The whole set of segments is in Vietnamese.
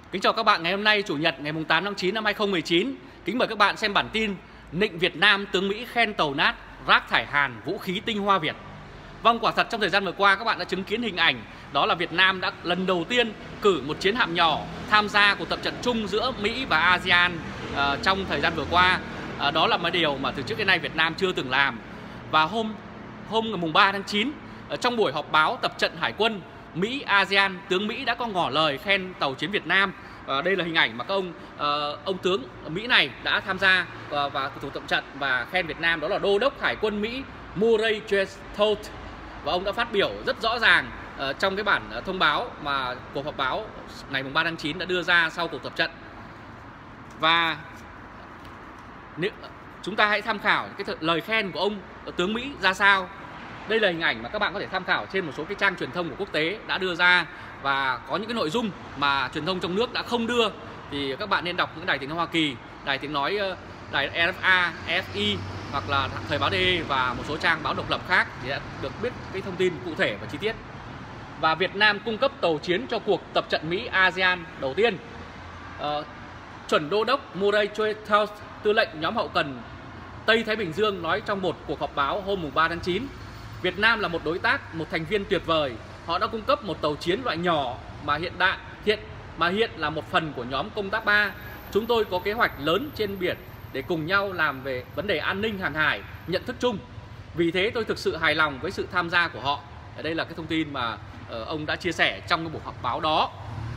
Kính chào các bạn ngày hôm nay Chủ nhật ngày 8 tháng 9 năm 2019. Kính mời các bạn xem bản tin Nịnh Việt Nam tướng Mỹ khen tàu nát, rác thải Hàn, vũ khí tinh hoa Việt. Vâng, quả thật trong thời gian vừa qua các bạn đã chứng kiến hình ảnh đó là Việt Nam đã lần đầu tiên cử một chiến hạm nhỏ tham gia cuộc tập trận chung giữa Mỹ và ASEAN trong thời gian vừa qua. Đó là một điều mà từ trước đến nay Việt Nam chưa từng làm. Và hôm ngày 3 tháng 9 trong buổi họp báo tập trận hải quân Mỹ ASEAN, tướng Mỹ đã có ngỏ lời khen tàu chiến Việt Nam. Đây là hình ảnh mà các ông tướng Mỹ này đã tham gia và cuộc tập trận và khen Việt Nam, đó là Đô đốc Hải quân Mỹ Murray Chethold. Và ông đã phát biểu rất rõ ràng trong cái bản thông báo mà cuộc họp báo ngày 3 tháng 9 đã đưa ra sau cuộc tập trận. Và nếu chúng ta hãy tham khảo cái lời khen của ông tướng Mỹ ra sao. Đây là hình ảnh mà các bạn có thể tham khảo trên một số cái trang truyền thông của quốc tế đã đưa ra, và có những cái nội dung mà truyền thông trong nước đã không đưa thì các bạn nên đọc những đài tiếng nói Hoa Kỳ, đài tiếng nói đài RFA, FI hoặc là Thời báo DE và một số trang báo độc lập khác thì đã được biết cái thông tin cụ thể và chi tiết. Và Việt Nam cung cấp tàu chiến cho cuộc tập trận Mỹ ASEAN đầu tiên. Chuẩn Đô đốc Murray Chethold, tư lệnh nhóm hậu cần Tây Thái Bình Dương, nói trong một cuộc họp báo hôm 3 tháng 9. Việt Nam là một đối tác, một thành viên tuyệt vời. Họ đã cung cấp một tàu chiến loại nhỏ mà hiện là một phần của nhóm công tác 3. Chúng tôi có kế hoạch lớn trên biển để cùng nhau làm về vấn đề an ninh hàng hải, nhận thức chung. Vì thế tôi thực sự hài lòng với sự tham gia của họ. Ở đây là cái thông tin mà ông đã chia sẻ trong cái buổi họp báo đó.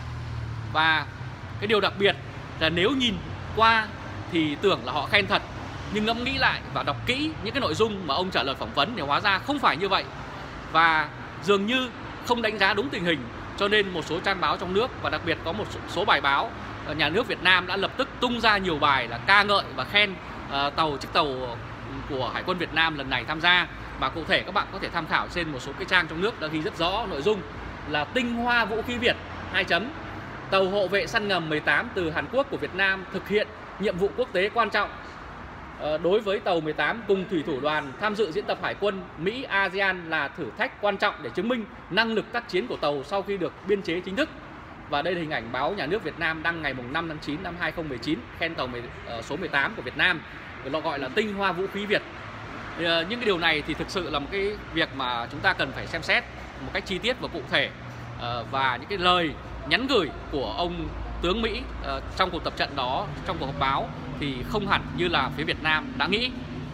Và cái điều đặc biệt là nếu nhìn qua thì tưởng là họ khen thật, nhưng ngẫm nghĩ lại và đọc kỹ những cái nội dung mà ông trả lời phỏng vấn thì hóa ra không phải như vậy. Và dường như không đánh giá đúng tình hình, cho nên một số trang báo trong nước và đặc biệt có một số bài báo nhà nước Việt Nam đã lập tức tung ra nhiều bài là ca ngợi và khen chiếc tàu của Hải quân Việt Nam lần này tham gia. Và cụ thể các bạn có thể tham khảo trên một số cái trang trong nước đã ghi rất rõ nội dung là tinh hoa vũ khí Việt, tàu hộ vệ săn ngầm 18 từ Hàn Quốc của Việt Nam thực hiện nhiệm vụ quốc tế quan trọng. Đối với tàu 18 cùng thủy thủ đoàn tham dự diễn tập hải quân Mỹ ASEAN là thử thách quan trọng để chứng minh năng lực tác chiến của tàu sau khi được biên chế chính thức. Và đây là hình ảnh báo nhà nước Việt Nam đăng ngày 5 tháng 9 năm 2019 khen tàu số 18 của Việt Nam, nó gọi là tinh hoa vũ khí Việt. Những cái điều này thì thực sự là một cái việc mà chúng ta cần phải xem xét một cách chi tiết và cụ thể, và những cái lời nhắn gửi của ông tướng Mỹ trong cuộc tập trận đó, trong cuộc họp báo thì không hẳn như là phía Việt Nam đã nghĩ.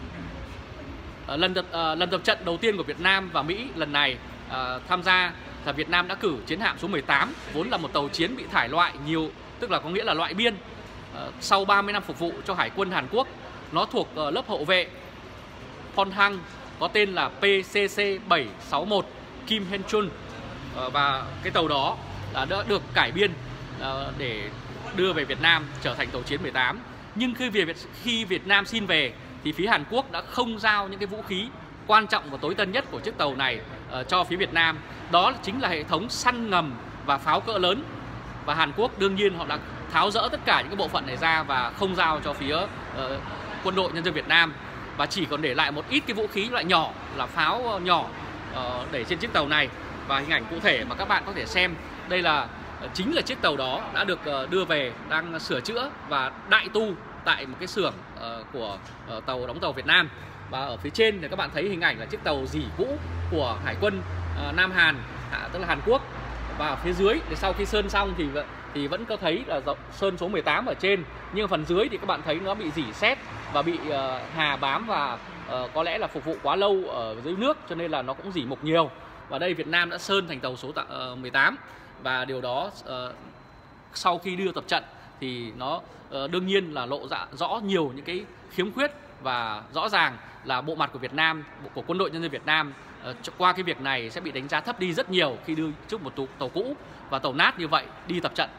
Lần tập trận đầu tiên của Việt Nam và Mỹ lần này tham gia là Việt Nam đã cử chiến hạm số 18, vốn là một tàu chiến bị thải loại nhiều, tức là có nghĩa là loại biên. Sau 30 năm phục vụ cho Hải quân Hàn Quốc, nó thuộc lớp hậu vệ Ponhang, có tên là PCC-761 Kim Hen-chun, và cái tàu đó đã được cải biên để đưa về Việt Nam trở thành tàu chiến 18. Nhưng khi Việt Nam xin về thì phía Hàn Quốc đã không giao những cái vũ khí quan trọng và tối tân nhất của chiếc tàu này cho phía Việt Nam. Đó chính là hệ thống săn ngầm và pháo cỡ lớn. Và Hàn Quốc đương nhiên họ đã tháo rỡ tất cả những cái bộ phận này ra và không giao cho phía quân đội nhân dân Việt Nam, và chỉ còn để lại một ít cái vũ khí loại nhỏ là pháo nhỏ để trên chiếc tàu này. Và hình ảnh cụ thể mà các bạn có thể xem đây là chính là chiếc tàu đó đã được đưa về, đang sửa chữa và đại tu tại một cái xưởng của đóng tàu Việt Nam. Và ở phía trên thì các bạn thấy hình ảnh là chiếc tàu dỉ cũ của Hải quân Nam Hàn, tức là Hàn Quốc. Và ở phía dưới thì sau khi sơn xong thì vẫn có thấy là sơn số 18 ở trên, nhưng phần dưới thì các bạn thấy nó bị rỉ sét và bị hà bám, và có lẽ là phục vụ quá lâu ở dưới nước cho nên là nó cũng rỉ mục nhiều. Và đây Việt Nam đã sơn thành tàu số 18, và điều đó sau khi đưa tập trận thì nó đương nhiên là lộ rõ nhiều những cái khiếm khuyết, và rõ ràng là bộ mặt của Việt Nam, của quân đội nhân dân Việt Nam qua cái việc này sẽ bị đánh giá thấp đi rất nhiều khi đưa trước một tàu cũ và tàu nát như vậy đi tập trận.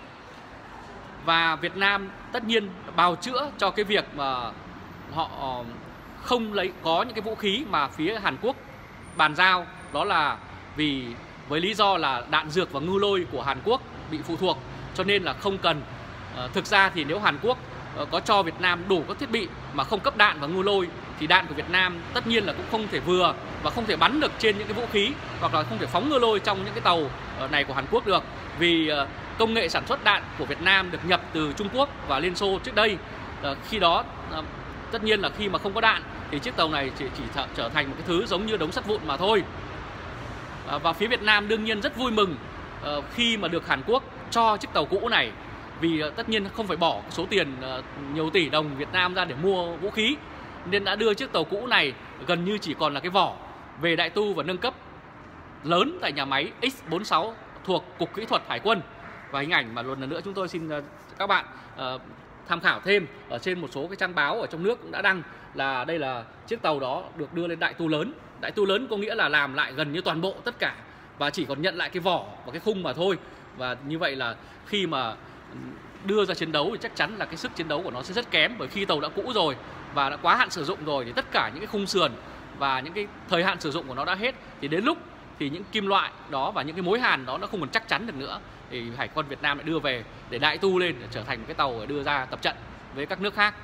Và Việt Nam tất nhiên bào chữa cho cái việc mà họ không có những cái vũ khí mà phía Hàn Quốc bàn giao, đó là với lý do là đạn dược và ngư lôi của Hàn Quốc bị phụ thuộc, cho nên là không cần. Thực ra thì nếu Hàn Quốc có cho Việt Nam đủ các thiết bị mà không cấp đạn và ngư lôi thì đạn của Việt Nam tất nhiên là cũng không thể vừa và không thể bắn được trên những cái vũ khí, hoặc là không thể phóng ngư lôi trong những cái tàu này của Hàn Quốc được. Vì công nghệ sản xuất đạn của Việt Nam được nhập từ Trung Quốc và Liên Xô trước đây. Khi đó tất nhiên là khi mà không có đạn thì chiếc tàu này chỉ trở thành một cái thứ giống như đống sắt vụn mà thôi. Và phía Việt Nam đương nhiên rất vui mừng khi mà được Hàn Quốc cho chiếc tàu cũ này, vì tất nhiên không phải bỏ số tiền nhiều tỷ đồng Việt Nam ra để mua vũ khí, nên đã đưa chiếc tàu cũ này gần như chỉ còn là cái vỏ về đại tu và nâng cấp lớn tại nhà máy X46 thuộc Cục Kỹ thuật Hải quân. Và hình ảnh mà một lần nữa chúng tôi xin các bạn tham khảo thêm ở trên một số cái trang báo ở trong nước cũng đã đăng là đây là chiếc tàu đó được đưa lên đại tu lớn. Đại tu lớn có nghĩa là làm lại gần như toàn bộ tất cả và chỉ còn nhận lại cái vỏ và cái khung mà thôi. Và như vậy là khi mà đưa ra chiến đấu thì chắc chắn là cái sức chiến đấu của nó sẽ rất kém, bởi khi tàu đã cũ rồi và đã quá hạn sử dụng rồi thì tất cả những cái khung sườn và những cái thời hạn sử dụng của nó đã hết, thì đến lúc thì những kim loại đó và những cái mối hàn đó nó không còn chắc chắn được nữa, thì Hải quân Việt Nam lại đưa về để đại tu lên để trở thành một cái tàu đưa ra tập trận với các nước khác.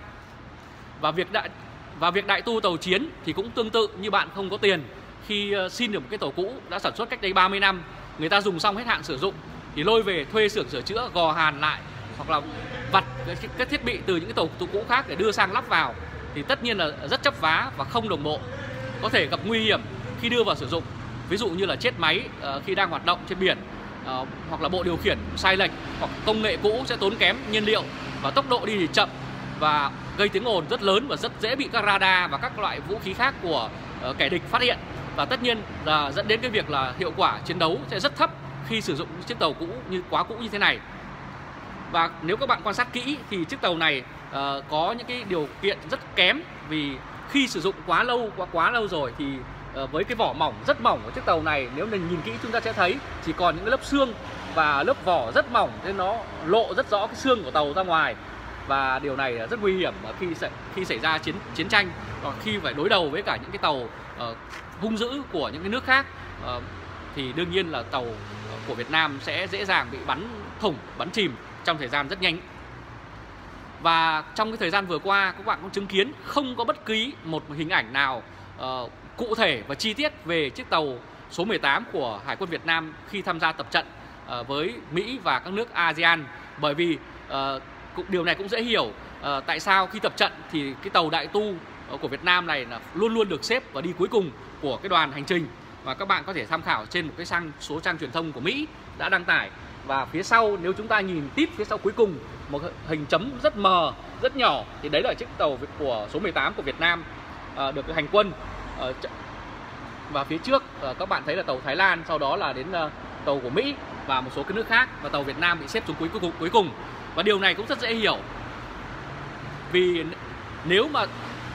Và việc đại tu tàu chiến thì cũng tương tự như bạn không có tiền. Khi xin được một cái tàu cũ đã sản xuất cách đây 30 năm, người ta dùng xong hết hạn sử dụng thì lôi về thuê xưởng sửa chữa, gò hàn lại hoặc là vặt các thiết bị từ những cái tàu cũ khác để đưa sang lắp vào, thì tất nhiên là rất chấp vá và không đồng bộ, có thể gặp nguy hiểm khi đưa vào sử dụng. Ví dụ như là chết máy khi đang hoạt động trên biển, hoặc là bộ điều khiển sai lệch, hoặc công nghệ cũ sẽ tốn kém nhiên liệu và tốc độ đi thì chậm và gây tiếng ồn rất lớn và rất dễ bị các radar và các loại vũ khí khác của kẻ địch phát hiện. Và tất nhiên là dẫn đến cái việc là hiệu quả chiến đấu sẽ rất thấp khi sử dụng chiếc tàu cũ quá cũ như thế này. Và nếu các bạn quan sát kỹ thì chiếc tàu này có những cái điều kiện rất kém, vì khi sử dụng quá lâu rồi thì với cái vỏ mỏng rất mỏng của chiếc tàu này, nếu mình nhìn kỹ chúng ta sẽ thấy chỉ còn những cái lớp xương và lớp vỏ rất mỏng, nên nó lộ rất rõ cái xương của tàu ra ngoài. Và điều này rất nguy hiểm khi xảy ra chiến tranh, hoặc khi phải đối đầu với cả những cái tàu hung dữ của những cái nước khác, thì đương nhiên là tàu của Việt Nam sẽ dễ dàng bị bắn thủng, bắn chìm trong thời gian rất nhanh. Và trong cái thời gian vừa qua, các bạn cũng chứng kiến không có bất kỳ một hình ảnh nào cụ thể và chi tiết về chiếc tàu số 18 của Hải quân Việt Nam khi tham gia tập trận với Mỹ và các nước ASEAN. Bởi vì điều này cũng dễ hiểu tại sao khi tập trận thì cái tàu đại tu của Việt Nam này là luôn luôn được xếp và đi cuối cùng của cái đoàn hành trình. Và các bạn có thể tham khảo trên một cái số trang truyền thông của Mỹ đã đăng tải. Và phía sau, nếu chúng ta nhìn tít phía sau cuối cùng, một hình chấm rất mờ, rất nhỏ, thì đấy là chiếc tàu của số 18 của Việt Nam được hành quân. Và phía trước các bạn thấy là tàu Thái Lan, sau đó là đến tàu của Mỹ và một số cái nước khác, và tàu Việt Nam bị xếp xuống cuối cùng. Và điều này cũng rất dễ hiểu, vì nếu mà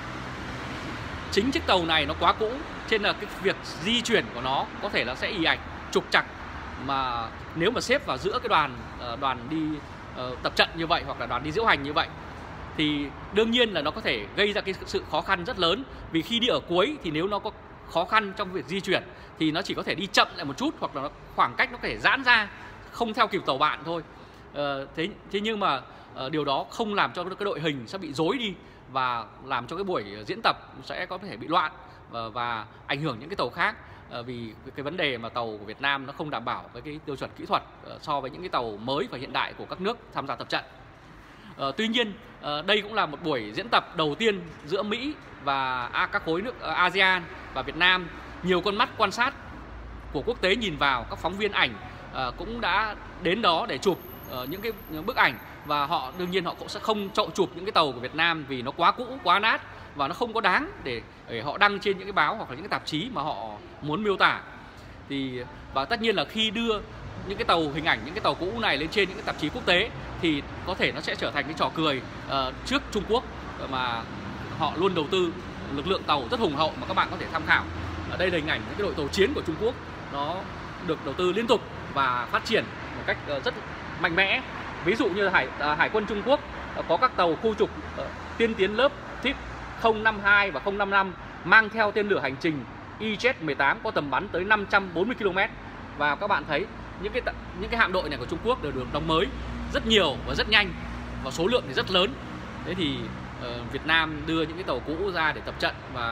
chính chiếc tàu này nó quá cũ, trên là cái việc di chuyển của nó có thể là sẽ ì ạch, trục trặc, mà nếu mà xếp vào giữa cái đoàn đi tập trận như vậy hoặc là đoàn đi diễu hành như vậy thì đương nhiên là nó có thể gây ra cái sự khó khăn rất lớn. Vì khi đi ở cuối thì nếu nó có khó khăn trong việc di chuyển thì nó chỉ có thể đi chậm lại một chút, hoặc là khoảng cách nó có thể giãn ra không theo kịp tàu bạn thôi. Thế nhưng mà điều đó không làm cho cái đội hình sẽ bị rối đi và làm cho cái buổi diễn tập sẽ có thể bị loạn và ảnh hưởng những cái tàu khác, vì cái vấn đề mà tàu của Việt Nam nó không đảm bảo với cái tiêu chuẩn kỹ thuật so với những cái tàu mới và hiện đại của các nước tham gia tập trận. Tuy nhiên đây cũng là một buổi diễn tập đầu tiên giữa Mỹ và các khối nước ASEAN và Việt Nam. Nhiều con mắt quan sát của quốc tế nhìn vào, các phóng viên ảnh cũng đã đến đó để chụp những bức ảnh, và đương nhiên họ cũng sẽ không chụp những cái tàu của Việt Nam vì nó quá cũ, quá nát và nó không có đáng để họ đăng trên những cái báo hoặc là những cái tạp chí mà họ muốn miêu tả. Và tất nhiên là khi đưa những cái tàu hình ảnh, những cái tàu cũ này lên trên những cái tạp chí quốc tế thì có thể nó sẽ trở thành cái trò cười trước Trung Quốc, mà họ luôn đầu tư lực lượng tàu rất hùng hậu mà các bạn có thể tham khảo. Ở đây là hình ảnh những cái đội tàu chiến của Trung Quốc, nó được đầu tư liên tục và phát triển một cách rất mạnh mẽ. Ví dụ như Hải quân Trung Quốc có các tàu khu trục tiên tiến lớp TIP 052 và 055 mang theo tên lửa hành trình IZ-18 có tầm bắn tới 540 km. Và các bạn thấy những cái hạm đội này của Trung Quốc đều được đóng mới rất nhiều và rất nhanh, và số lượng thì rất lớn. Thế thì Việt Nam đưa những cái tàu cũ ra để tập trận, và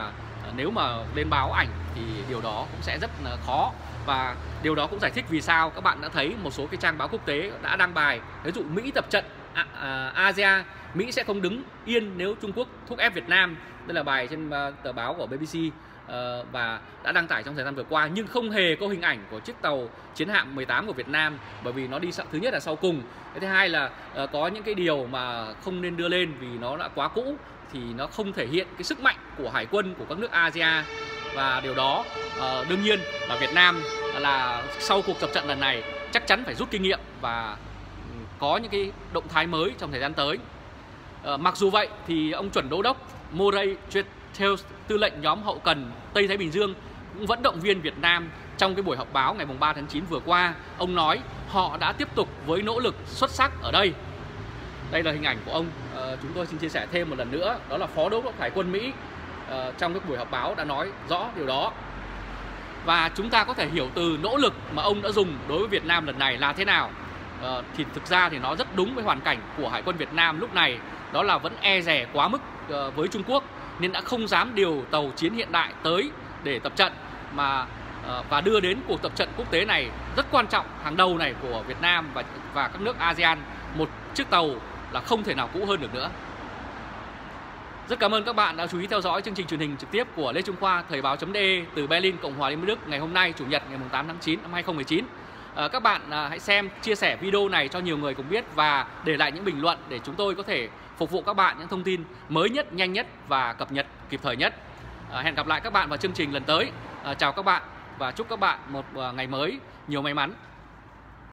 nếu mà lên báo ảnh thì điều đó cũng sẽ rất là khó. Và điều đó cũng giải thích vì sao các bạn đã thấy một số cái trang báo quốc tế đã đăng bài, ví dụ Mỹ tập trận ASEAN, Mỹ sẽ không đứng yên nếu Trung Quốc thúc ép Việt Nam. Đây là bài trên tờ báo của BBC và đã đăng tải trong thời gian vừa qua, nhưng không hề có hình ảnh của chiếc tàu chiến hạm 18 của Việt Nam, bởi vì nó đi thứ nhất là sau cùng, cái thứ hai là có những cái điều mà không nên đưa lên vì nó đã quá cũ, thì nó không thể hiện cái sức mạnh của hải quân của các nước ASEAN. Và điều đó đương nhiên là Việt Nam là sau cuộc tập trận lần này chắc chắn phải rút kinh nghiệm và có những cái động thái mới trong thời gian tới. Mặc dù vậy thì ông chuẩn đô đốc Murray Thales, tư lệnh nhóm hậu cần Tây Thái Bình Dương, cũng vẫn động viên Việt Nam trong cái buổi họp báo ngày 3 tháng 9 vừa qua. Ông nói họ đã tiếp tục với nỗ lực xuất sắc ở đây. Đây là hình ảnh của ông. Chúng tôi xin chia sẻ thêm một lần nữa, đó là Phó Đô đốc Hải quân Mỹ trong cái buổi họp báo đã nói rõ điều đó. Và chúng ta có thể hiểu từ nỗ lực mà ông đã dùng đối với Việt Nam lần này là thế nào. Thì thực ra thì nó rất đúng với hoàn cảnh của Hải quân Việt Nam lúc này, đó là vẫn e dè quá mức với Trung Quốc, nên đã không dám điều tàu chiến hiện đại tới để tập trận và đưa đến cuộc tập trận quốc tế này rất quan trọng hàng đầu này của Việt Nam và các nước ASEAN một chiếc tàu là không thể nào cũ hơn được nữa. Rất cảm ơn các bạn đã chú ý theo dõi chương trình truyền hình trực tiếp của Lê Trung Khoa Thời báo.de từ Berlin, Cộng hòa Liên bang Đức ngày hôm nay, Chủ nhật ngày 8 tháng 9 năm 2019. Các bạn hãy xem, chia sẻ video này cho nhiều người cùng biết và để lại những bình luận để chúng tôi có thể phục vụ các bạn những thông tin mới nhất, nhanh nhất và cập nhật kịp thời nhất. Hẹn gặp lại các bạn vào chương trình lần tới. Chào các bạn và chúc các bạn một ngày mới nhiều may mắn.